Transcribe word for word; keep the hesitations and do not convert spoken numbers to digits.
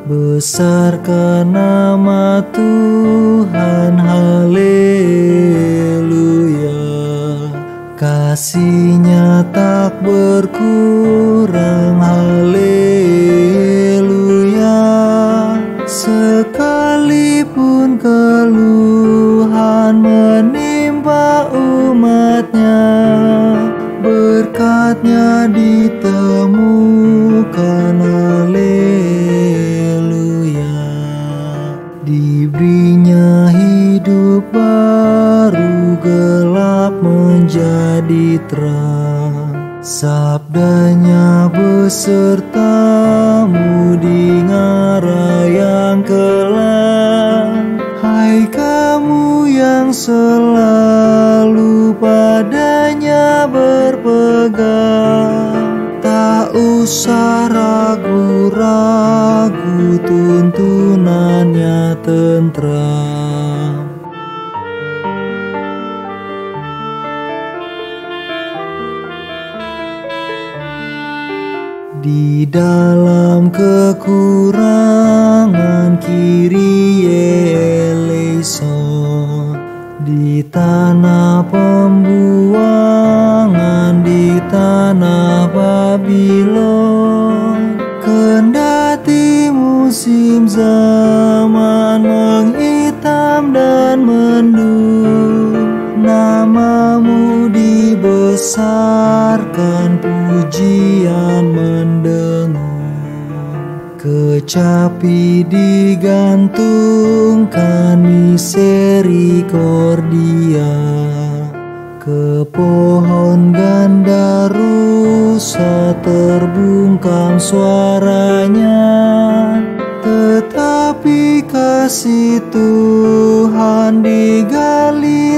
Besarkan nama Tuhan, haleluya. Kasih-Nya tak berkurang, haleluya. Sekalipun keluhan menimpa umat-Nya, berkat-Nya ditemukan, haleluya. Diberi-Nya hidup baru, gelap menjadi terang. Sabda-Nya besertamu di ngara yang kelam. Hai kamu yang selalu padanya berpegang, tak usah ragu-ragu, tuntunan-Nya tentram. Di dalam kekurangan, Kyrie eleison. Di tanah pembuangan, di tanah Babilon. Kendati musim zaman menghitam dan mendung, nama-Mu dibesarkan, pujian mendengung. Kecapi digantungkan, misericordia. Ke pohon gandarusa terbungkam suaranya, tetapi kasih Tuhan digali